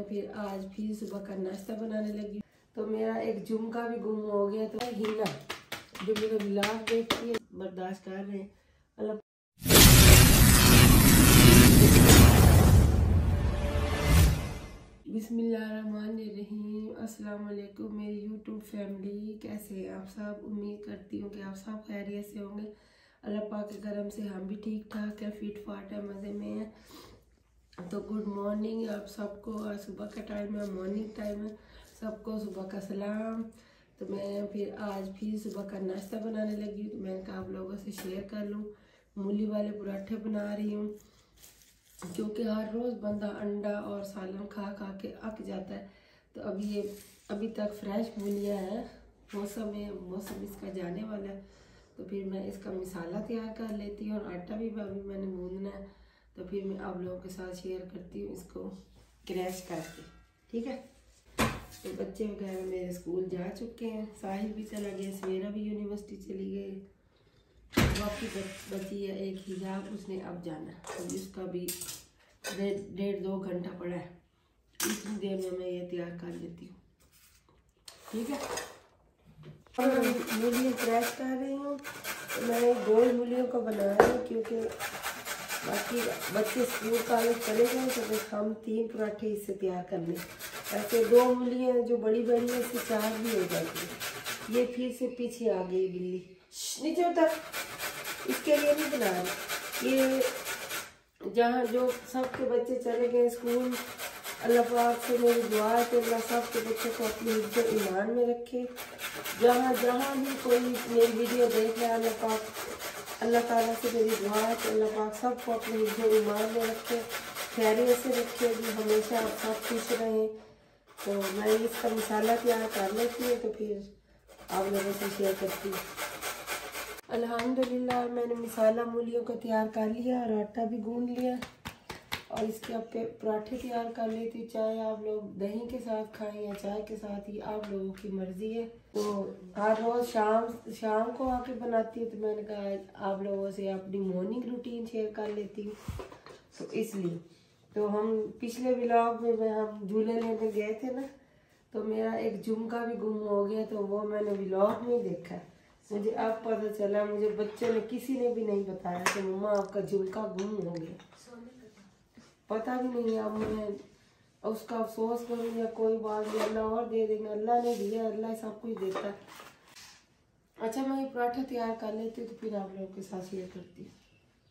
मैं फिर आज फिर सुबह का नाश्ता बनाने लगी। तो मेरा एक झुमका भी गुम हो गया। तो हिना जो मेरे ब्लॉग देखती है बर्दाश्त कर रहे हैं। अल्लाह बिस्मिल्लाहिर्रहमानिर्रहीम। अस्सलाम वालेकुम मेरी यूट्यूब फैमिली, कैसे हैं आप सब। उम्मीद करती हूँ कि आप सब खैरियत से होंगे। अल्लाह पाक के करम से हम भी ठीक ठाक है, फिट फाट है, मज़े में है। तो गुड मॉर्निंग आप सबको। आज सुबह का टाइम है, मॉर्निंग टाइम है, सबको सुबह का सलाम। तो मैं आज फिर सुबह का नाश्ता बनाने लगी। तो मैंने कहा आप लोगों से शेयर कर लूँ। मूली वाले पराठे बना रही हूँ, क्योंकि हर रोज़ बंदा अंडा और सालन खा खा के अक जाता है। तो अभी तक फ्रेश मूलियाँ हैं, मौसम है, मौसम इसका जाने वाला है। तो फिर मैं इसका मसाला तैयार कर लेती हूँ और आटा भी अभी मैंने गूंदना है। तो फिर मैं आप लोगों के साथ शेयर करती हूँ इसको क्रैश करके, ठीक है। तो बच्चे वगैरह मेरे स्कूल जा चुके हैं, साहिल भी चला गया, सवेरा भी यूनिवर्सिटी चली गई। बाकी बची है एक हिजाब, उसने अब जाना। तो इसका भी 1.5-2 घंटा पड़ा है। इतनी देर में मैं ये तैयार कर लेती हूँ, ठीक है। और मैं मूलियाँ क्रैश कर रही हूँ। तो मैं गोल मूलियों को बना रही हूँ, क्योंकि बाकी बच्चे स्कूल कॉलेज चले गए। तो बस हम 3 पराठे इससे तैयार करने। ऐसे 2 मूलियाँ जो बड़ी बड़ी है, इससे 4 भी हो जाती है। ये फिर से पीछे आ गई बिल्ली, नीचे उतर। इसके लिए नहीं बना रही। ये जहाँ जो सबके बच्चे चले गए स्कूल, अल्लाह पाक से मेरी दुआ है कि अल्लाह सबके बच्चों को अपनी हिफ्ज़ ईमान में रखे। जहाँ जहाँ भी कोई मेरी वीडियो देख रहा है, अल्लाह ताला से मेरी दुआ है कि अल्लाह पाक सबको अपने हिफ्ज़ ईमान में रखे, खैरियत से रखे, भी हमेशा सब खुश रहें। तो मैं इसका मसाला तैयार कर लेती हूँ, तो फिर आप लोगों से शेयर करती हूँ। अल्हम्दुलिल्लाह मैंने मसाला मूलियों को तैयार कर लिया और आटा भी गूंद लिया। और इसके अब पराठे तैयार कर लेती हूँ। चाहे आप लोग दही के साथ खाएं या चाय के साथ, ही आप लोगों की मर्जी है। तो हर रोज़ शाम को आके बनाती हूँ। तो मैंने कहा आप लोगों से अपनी मॉर्निंग रूटीन शेयर कर लेती हूँ। तो इसलिए तो हम पिछले व्लॉग में हम झूले लेने गए थे ना, तो मेरा एक झुमका भी गुम हो गया। तो वो मैंने व्लॉग में देखा, मुझे अब पता चला। मुझे बच्चों ने किसी ने भी नहीं बताया कि मम्मा आपका झुमका गुम हो गया। पता भी नहीं। अब मैं उसका अफसोस करूँ या कोई बात नहीं, अल्लाह और दे देंगे। अल्लाह ने दिया, अल्लाह सब कुछ देता है। अच्छा मैं ये पराठा तैयार कर लेती हूँ, तो फिर आप लोगों के साथ शेयर करती हूँ।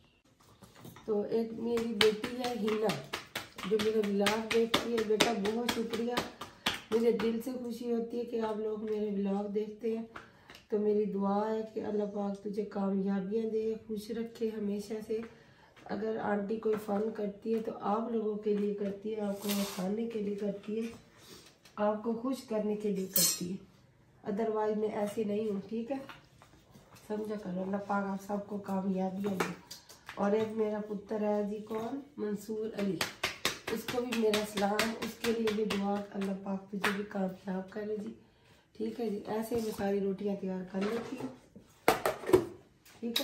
तो एक मेरी बेटी है हिना, जो मेरे ब्लॉग देखती है। बेटा बहुत शुक्रिया, मुझे दिल से खुशी होती है कि आप लोग मेरे ब्लॉग देखते हैं। तो मेरी दुआ है कि अल्लाह पाक तुझे कामयाबियाँ दे, खुश रखे हमेशा से। अगर आंटी कोई फ़न करती है तो आप लोगों के लिए करती है, आपको हंसाने के लिए करती है, आपको खुश करने के लिए करती है। अदरवाइज मैं ऐसी नहीं हूँ, ठीक है, समझा करो। अल्लाह पाक आप सबको कामयाबियाँ दे। और एक मेरा पुत्र है जी, कौन, मंसूर अली, उसको भी मेरा सलाम, उसके लिए भी दुआ, अल्लाह पाक तुझे भी कामयाब करे जी, ठीक है जी। ऐसे ही मैं सारी रोटियाँ तैयार कर लेती हूँ, ठीक है।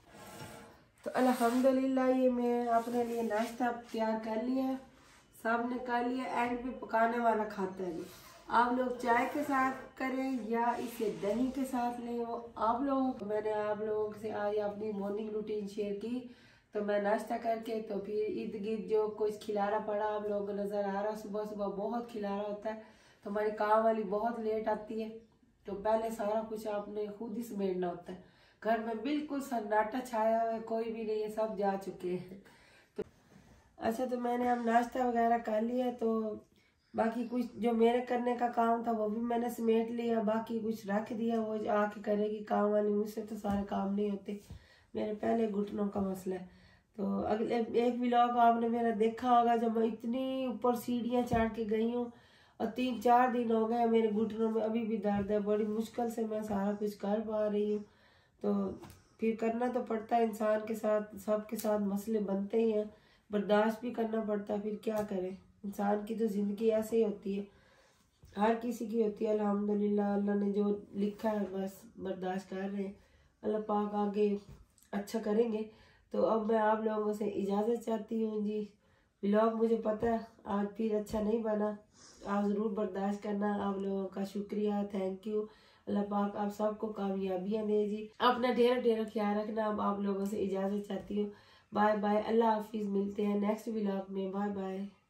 तो अल्हम्दुलिल्लाह ये मैं अपने लिए नाश्ता तैयार कर लिया, सब ने कर लिया। एंड पे पकाने वाला खाता है। आप लोग चाय के साथ करें या इसे दही के साथ लें, वो आप लोग। मैंने आप लोगों से आज अपनी मॉर्निंग रूटीन शेयर की। तो मैं नाश्ता करके तो फिर इर्द गिर्द जो कुछ खिलारा पड़ा आप लोगों को नज़र आ रहा। सुबह सुबह बहुत खिलारा होता है। तो हमारी काम वाली बहुत लेट आती है, तो पहले सारा कुछ आपने खुद ही समेटना होता है। घर में बिल्कुल सन्नाटा छाया हुआ है, कोई भी नहीं है, सब जा चुके हैं। तो अच्छा, तो मैंने अब नाश्ता वगैरह कर लिया। तो बाकी कुछ जो मेरे करने का काम था वो भी मैंने समेट लिया, बाकी कुछ रख दिया, वो आके करेगी काम वाली। मुझसे तो सारे काम नहीं होते, मेरे पहले घुटनों का मसला है। तो अगले एक व्लॉग आपने मेरा देखा होगा, जब मैं इतनी ऊपर सीढ़ियाँ चढ़ के गई हूँ और 3-4 दिन हो गए मेरे घुटनों में अभी भी दर्द है। बड़ी मुश्किल से मैं सारा कुछ कर पा रही हूँ। तो फिर करना तो पड़ता है, इंसान के साथ सबके साथ मसले बनते ही हैं, बर्दाश्त भी करना पड़ता है। फिर क्या करें, इंसान की तो ज़िंदगी ऐसे ही होती है, हर किसी की होती है। अल्हम्दुलिल्लाह अल्लाह ने जो लिखा है बस बर्दाश्त कर रहे हैं। अल्लाह पाक आगे अच्छा करेंगे। तो अब मैं आप लोगों से इजाज़त चाहती हूँ जी, व्लॉग मुझे पता है आज फिर अच्छा नहीं बना, आप ज़रूर बर्दाश्त करना। आप लोगों का शुक्रिया, थैंक यू। अल्लाह पाक आप सबको कामयाबियाँ दे जी। अपना ढेर ढेर ख्याल रखना। अब आप लोगों से इजाज़त चाहती हूँ। बाय बाय, अल्लाह हाफिज़। मिलते हैं नेक्स्ट व्लॉग में। Bye bye.